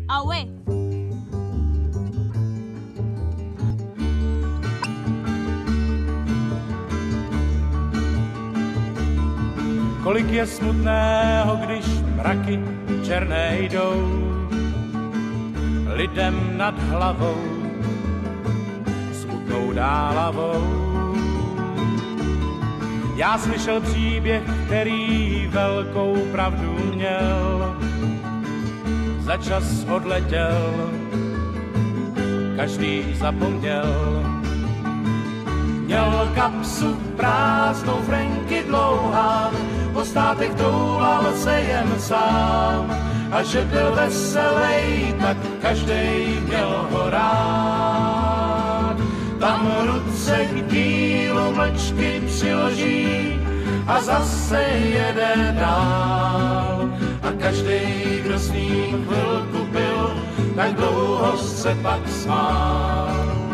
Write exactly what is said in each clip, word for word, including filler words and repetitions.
Ahoj. Kolik je smutného, když mraky černé jdou lidem nad hlavou, smutnou dálavou. Já slyšel příběh, který velkou pravdu měl, za čas odletěl, každý zapomněl. Měl kapsu prázdnou, frenky dlouhá, po státech toulal se jen sám. A že byl veselej, tak každej měl ho rád. Tam ruce k dílu mlčky přiloží a zase jede dál. A každej, kdo s ním chvilku byl, tak dlouho se pak smál.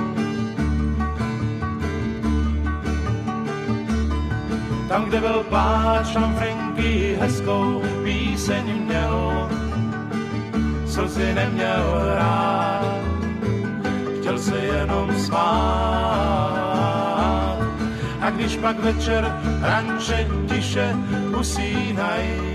Tam, kde byl pláč, tam Franky hezkou píseň měl. Slzy neměl rád, chtěl se jenom smát. A když pak večer ranče tiše usínají,